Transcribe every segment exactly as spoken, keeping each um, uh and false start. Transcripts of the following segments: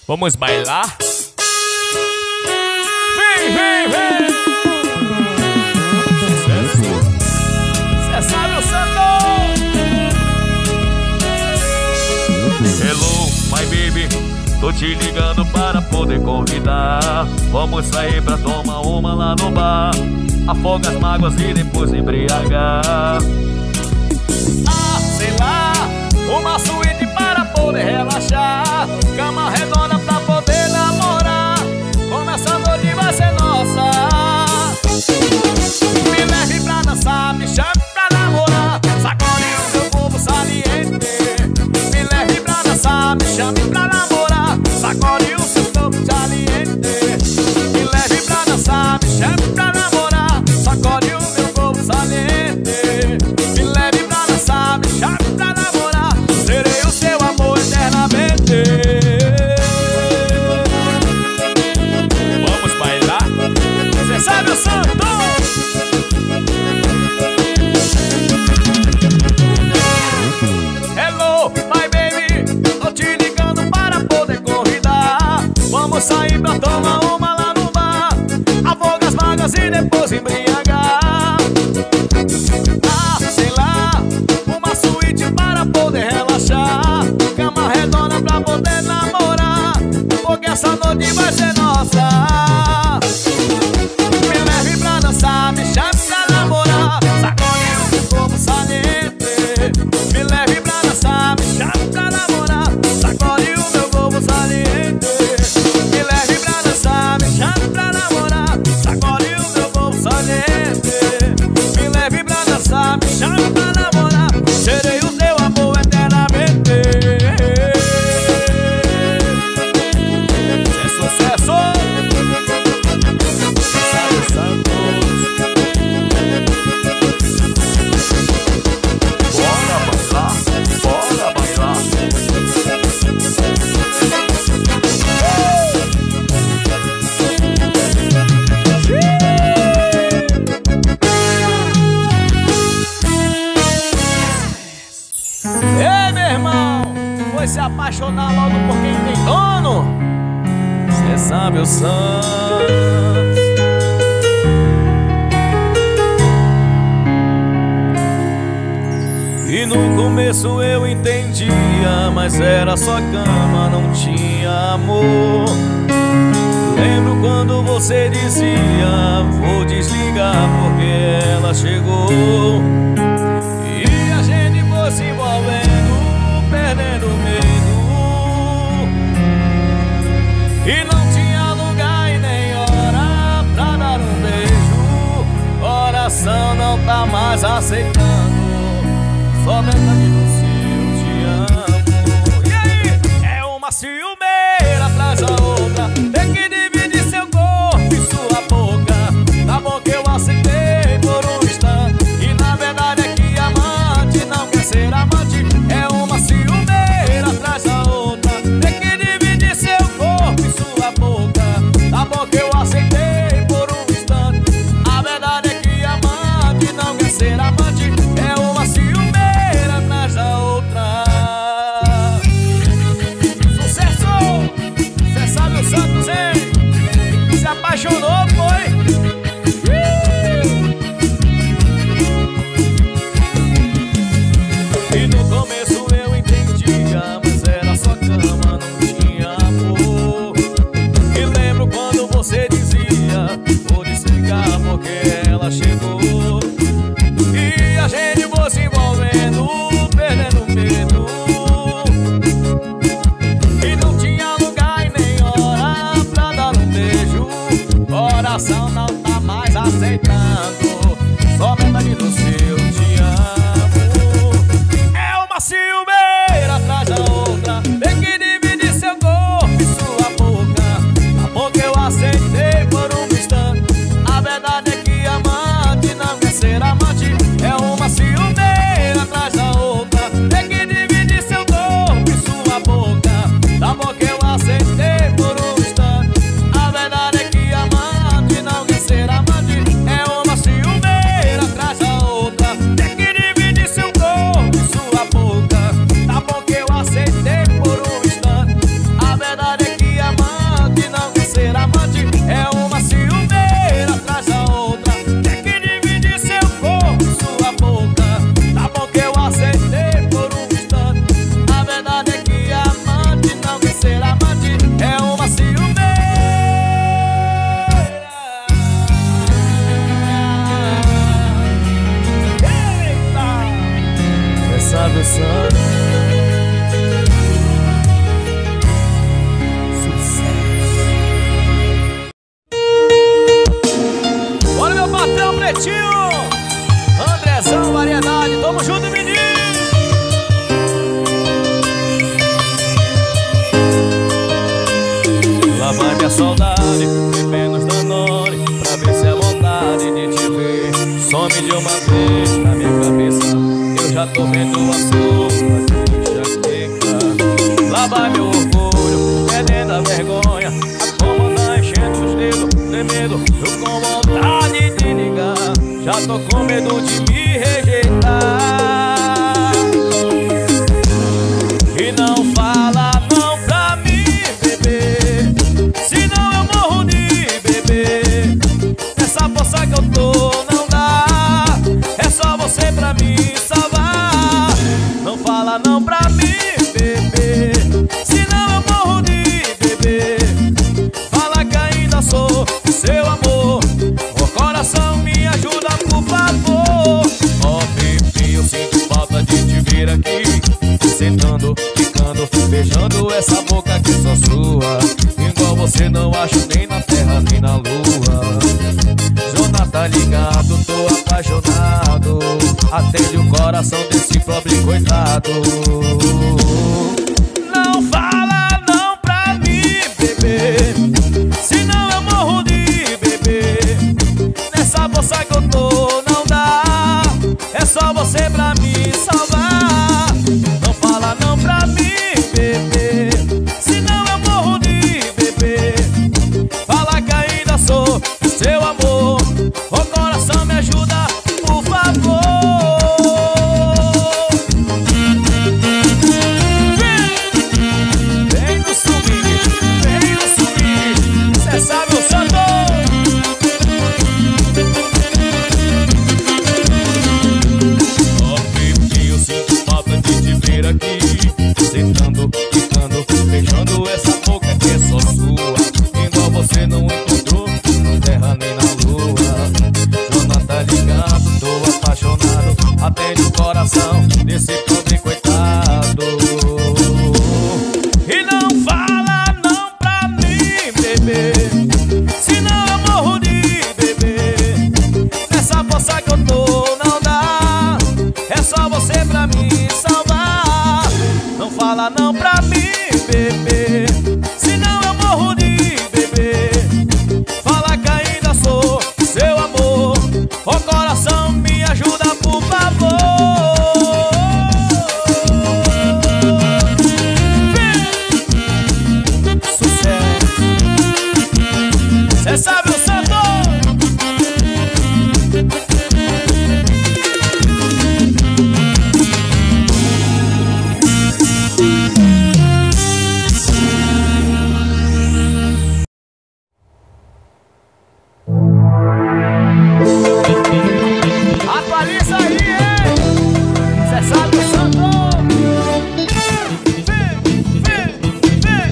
Vamos bailar? Vem, vem, vem! Cê sabe o santo! Hello, my baby, tô te ligando para poder convidar. Vamos sair pra tomar uma lá no bar. Afoga as mágoas e depois embriagar. Ah, sei lá, uma suíte para poder relaxar. Cama redonda pra poder namorar. Como essa noite vai ser nossa. Me leve pra dançar, me chame pra namorar. Sacode o seu corpo saliente. Me leve pra dançar, me chame pra namorar. Sacode o seu corpo saliente. Me leve pra dançar, me chame pra namorar. Sacode o meu corpo saliente. Me leve pra dançar, me chame pra namorar. Serei o seu amor eternamente. Vamos bailar? Você sabe o santo? Hello, my baby, tô te ligando para poder convidar. Vamos sair pra tomar uma lá no bar. Afoga as mágoas e depois embriagar. Ah, sei lá, uma suíte para poder relaxar. Cama redonda pra poder namorar. Porque essa noite vai ser nossa. Me leve pra dançar, me chame pra namorar. Sacode o meu corpo saliente. Me leve pra dançar, me chame pra namorar. Sacode o meu corpo saliente. Me leve pra dançar, me chame pra namorar. Sacode o meu corpo saliente. Me leve pra dançar, me chame pra namorar. Serei o teu amor eternamente. É sucesso! Sabe Santos. Bora bailar, bora bailar. Ei, meu irmão, foi se apaixonar logo por quem tem dono? Cê sabe o Santos. E no começo eu entendia, mas era só cama, não tinha amor. Lembro quando você dizia, vou desligar porque ela chegou. E a gente foi se envolvendo, perdendo medo. E não tinha lugar e nem hora pra dar um beijo. Coração não tá mais aceitando só metade do seu te amo. E aí? É uma ciumeira atrás da outra. Tem que dividir seu corpo e sua boca. Tá bom que eu aceitei por um instante. E na verdade é que amante não quer ser amante. É uma ciumeira atrás da outra. Tem que dividir seu corpo e sua boca. Tá bom que eu aceitei por um instante. A verdade é que amante não quer ser amante. vai meu orgulho, perdendo a vergonha. A coma tá enchendo os dedos, tremendo, eu com vontade de ligar. Já tô com medo de me rejeitar. E não fala não pra mim, bebê, senão eu morro de beber. Nessa força que eu tô não dá, é só você pra me salvar. Não fala não pra mim, bebê, senão eu morro de beber. Fala que ainda sou seu amor, o coração me ajuda por favor. Ó, bebê, eu sinto falta de te ver aqui, sentando, ficando, beijando essa boca que só sua. Igual você não acho nem na terra nem na lua. Jonathan tá ligado, tô apaixonado. Atende o coração desse pobre coitado. Não fala não pra mim, bebê, senão eu morro de beber. Nessa bolsa que eu tô não dá, é só você pra me salvar. Não fala não pra mim, bebê, senão eu morro de beber. Fala que ainda sou seu amor, o coração me ajuda, por favor. Vem no swing, vem no swing, cê sabe o santo. Ó, bebê, eu sinto falta de te ver aqui, sentando, ficando, beijando essa boca que é só sua. Igual você não encontrou na terra nem na lua. Jonathan tá ligado, tô apaixonado. Atende o coração desse pobre coitado. E não fala não pra mim, bebê, senão eu morro de beber. Nessa força que eu tô não dá, é só você pra me salvar. Não fala não pra mim, bebê, senão eu morro de beber. Fala que ainda sou seu amor, o coração me ajuda, por favor. Sucesso, cê sabe o santo. Atualiza aí, hein? Cê sabe o santo. Vem, vem, vem.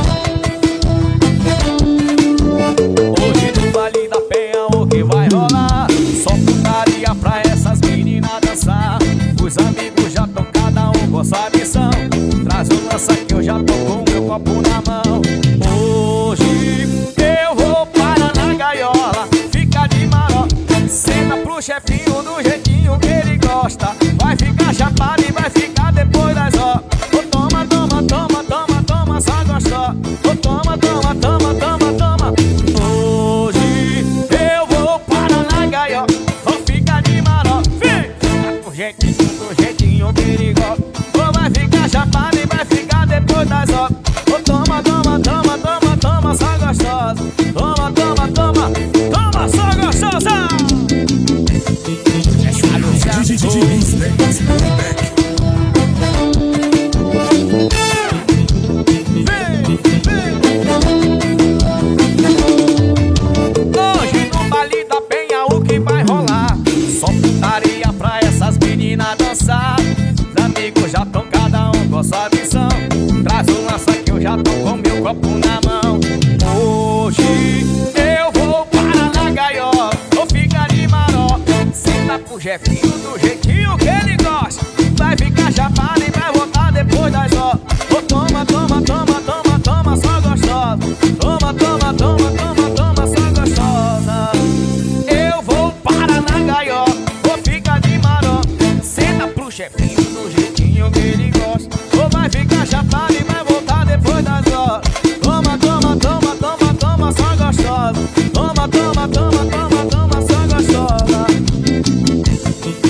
Hoje no baile da Penha o que vai rolar? Só putaria pra essas meninas dançar. Os amigos já tão cada um com sua missão. Traz o lança que eu já tô com meu copo na mão. Hoje eu vou parar na gaiola, fica de marola, senta pro chefinho do jeitinho que ele gosta. Vai ficar chapado e vai ficar depois das horas. Oh, toma, toma, toma, toma, toma, só gostou. Oh, toma, toma, toma, toma, toma. Hoje eu vou parar na gaiola, vou ficar de marola, vem, fica pro jeitinho, do jeitinho que ele gosta. Oh, vai ficar chapado e vai ficar depois das horas. Oh, toma, toma, toma, toma, toma, só gostosa. Toma, toma, toma, toma, só gostosa. Hoje no baile da Penha o que vai rolar? Só putaria pra essas meninas dançar. Os amigos já tão cada um com sua missão. Traz o lança que eu já tô com meu copo na mão. Hoje eu vou parar na gaiola, vou ficar de marola, senta pro Jefinho do jeitinho que ele gosta. Vai ficar chapado e vai voltar depois das horas. Oh, toma, toma, toma, toma, toma, só gostosa. Toma, toma, toma, toma, toma, só gostosa. Eu vou parar na gaiola, vou ficar de marola, senta pro chefinho do jeitinho que ele gosta. Oh, vai ficar chapado e vai voltar depois das horas. Toma, toma, toma, toma, toma, só gostosa. Toma, toma, toma, toma, toma, só gostosa.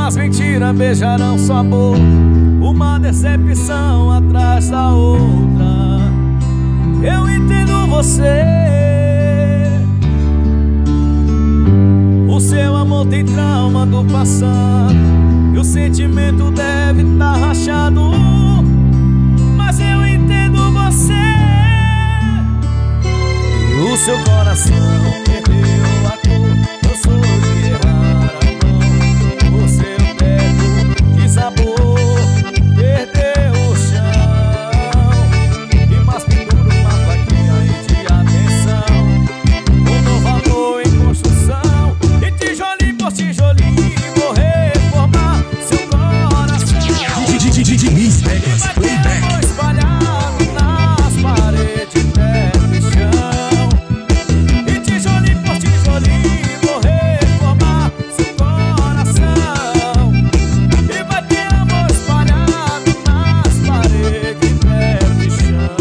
As mentiras beijarão sua boca, uma decepção atrás da outra. Eu entendo você. O seu amor tem trauma do passado e o sentimento deve estar rachado. Mas eu entendo você. E o seu coração perdeu a cor. Eu sou de errar a mão. O seu teto desabou, perdeu o chão. E mais pendura uma plaquinha aí de atenção. Um novo amor em construção. E tijolinho por tijolinho vou reformar seu coração. Miss Teclas Playback. Espalhado nas paredes, teto e chão. E tijolinho por tijolinho vou reformar seu coração. E vai ter amor espalhado nas paredes, teto e chão.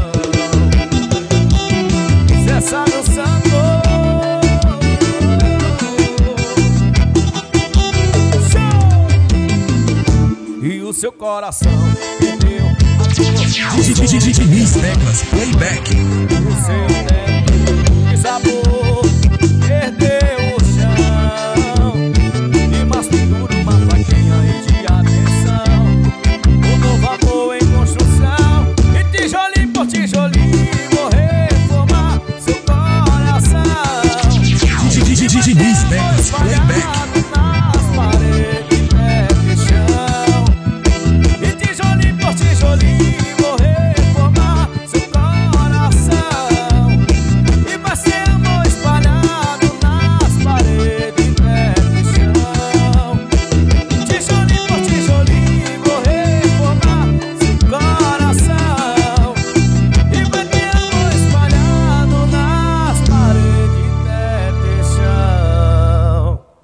Cê sabe o santo. E o seu coração perdeu a cor. Miss Teclas Playback. O seu teto desabou, perdeu o chão. E mais pendura uma plaquinha aí de atenção. Um novo amor em construção. E tijolinho por tijolinho vou reformar seu coração. Miss Teclas Playback. Nas paredes, teto e chão. E tijolinho por tijolinho vou reformar seu coração. E vai ser amor espalhado nas paredes, teto e chão. Tijolinho por tijolinho vou reformar seu coração. E vai ter amor espalhado nas paredes, teto e chão.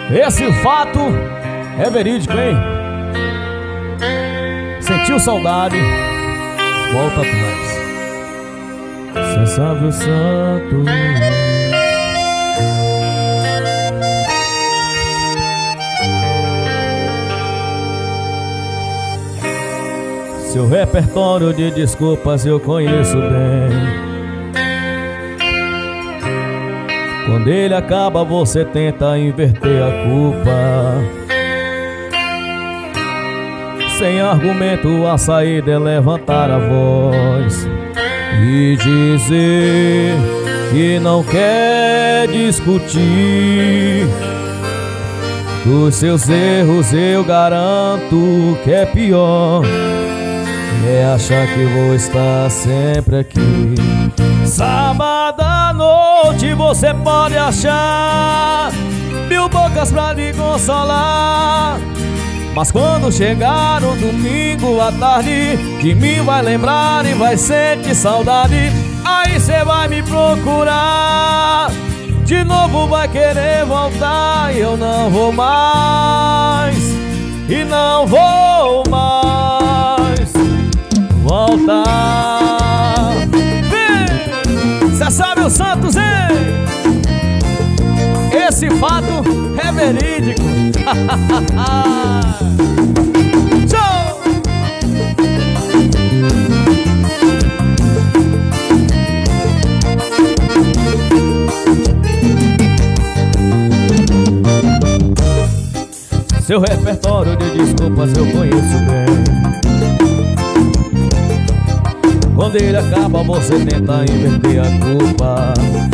Esse fato é verídico, hein? Sentiu saudade, volta atrás. Cê sabe o santo. Seu repertório de desculpas eu conheço bem. Quando ele acaba, você tenta inverter a culpa. Sem argumento, a saída é levantar a voz e dizer que não quer discutir. Dos seus erros eu garanto que é pior é achar que vou estar sempre aqui. Sábado à noite você pode achar mil bocas pra me consolar, mas quando chegar o domingo à tarde, de mim vai lembrar e vai sentir saudade. Aí cê vai me procurar, de novo vai querer voltar, e eu não vou mais, e não vou mais voltar. Cê sabe o Santos, hein? Esse fato é verídico. Show! Seu repertório de desculpas eu conheço bem. Quando ele acaba, você tenta inverter a culpa.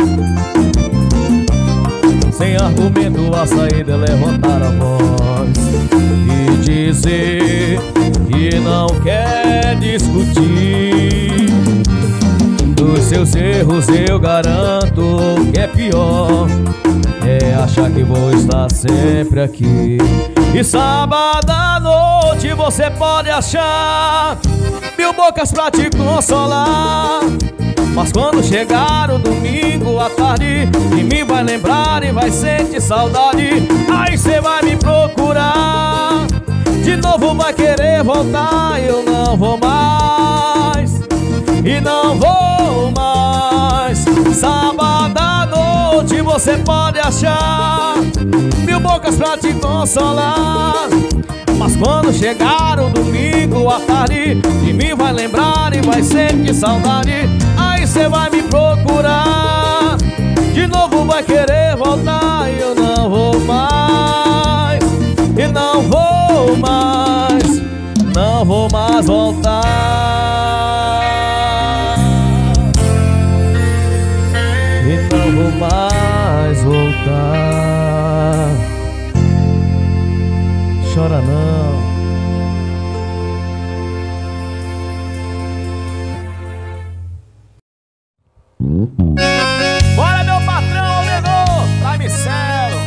Sem argumento, a saída é levantar a voz e dizer que não quer discutir. Dos seus erros eu garanto que é pior é achar que vou estar sempre aqui. E sábado à noite você pode achar mil bocas pra te consolar, mas quando chegar o domingo à tarde, de mim vai lembrar e vai sentir saudade. Aí cê vai me procurar, de novo vai querer voltar, e eu não vou mais, e não vou mais. Sábado à noite você pode achar mil bocas pra te consolar, mas quando chegar o domingo à tarde, de mim vai lembrar e vai sentir saudade. Aí cê vai me procurar, de novo vai querer voltar, e eu não vou mais, e não vou mais, não vou mais voltar, e não vou mais voltar. Chora não. Bora, meu patrão, Menor, Prime Celo.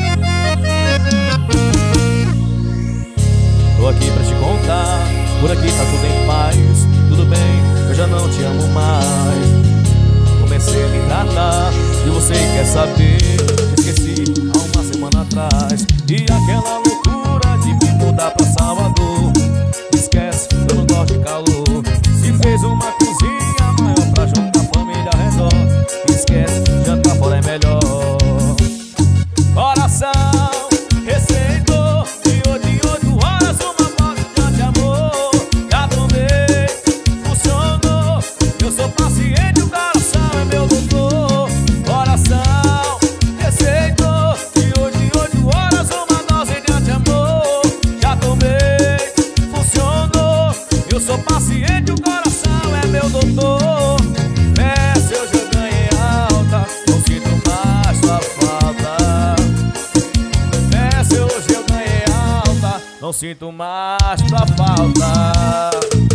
Tô aqui pra te contar, por aqui tá tudo em paz. Tudo bem, eu já não te amo mais. Comecei a me tratar e você quer saber. Esqueci há uma semana atrás. E aquela loucura de me mudar pra Salvador, esquece, eu não gosto de calor. Se fez uma cozinha maior pra juntar a família ao redor, esquece, jantar fora é melhor. Coração receitou de oito em oito horas uma bola de amor. Já tomei, funcionou, eu sou paciente, o coração é meu doutor. Coração receitou de oito em oito horas uma dose de amor. Já tomei, funcionou, eu sou paciente, o coração é meu doutor. Desce, hoje eu ganhei alta, não sinto mais sua falta. Desce, hoje eu ganhei alta, não sinto mais tua falta.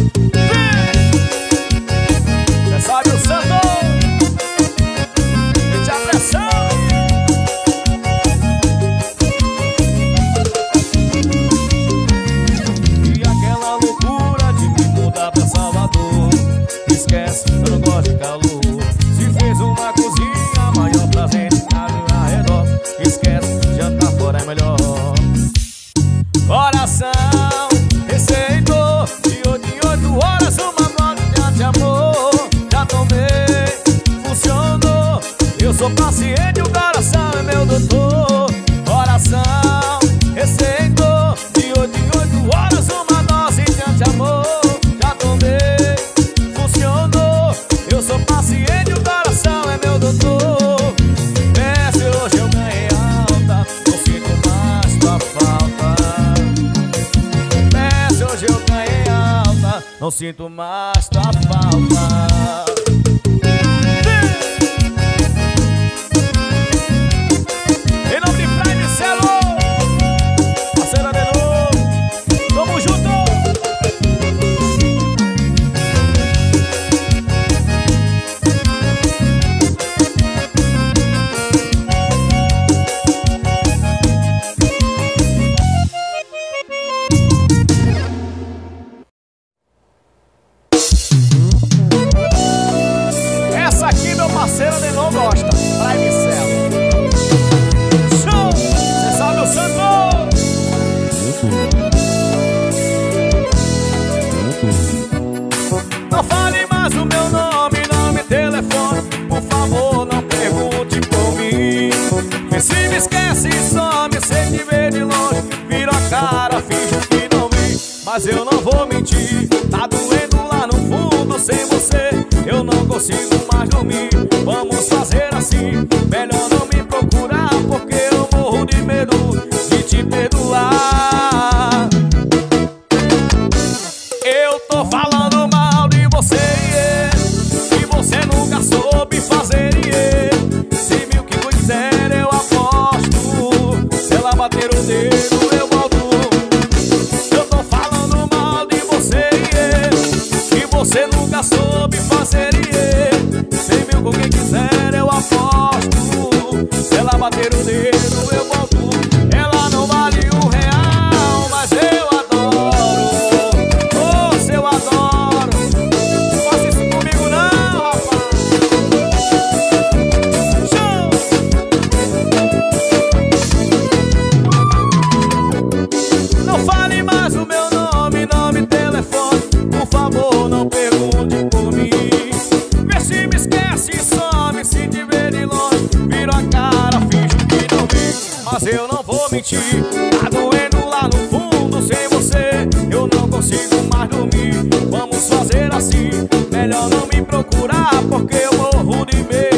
Cê sabe o santo, sente a pressão. E aquela loucura de me mudar pra Salvador, esquece, eu não gosto de calor. Se fez uma cozinha maior pra gente ao redor, esquece, jantar fora é melhor. não sinto mais tua falta. Em nome de Prime Celo, parceira de novo, tamo junto. Essa aqui meu parceiro de novo gosta, Prime Celo. Show! Cê sabe o santo! Não fale mais o meu nome, nome, telefone. Por favor, não pergunte por mim. Que se me esquece e some, sem te ver de longe, vira a cara, finge que não vi. Mas eu não vou mentir, tá doendo lá no fundo. Sem você eu não consigo mais dormir. Vamos fazer assim, melhor não me procurar, porque eu morro de medo de te perdoar. Eu tô falando mal de você, yeah, que você nunca soube fazer, yeah. Se mil que quiser eu aposto, se ela bater o dedo eu volto. Eu tô falando mal de você, yeah, que você nunca soube fazer, yeah. Se mil com quem quiser eu aposto, se ela bater o dedo eu volto. Ela não vale um real, mas eu adoro. Oh, se eu adoro. Não faça isso comigo não, rapaz. Show! Não fale mais o meu nome, nome, telefone. Por favor, não pergunte por mim. Vê se me esquece e some, se te ver de longe, viro a cara, finge que não vi. Mas eu não vou mentir, tá doendo lá no fundo. Sem você eu não consigo mais dormir. Vamos fazer assim, melhor não me procurar, porque eu morro de medo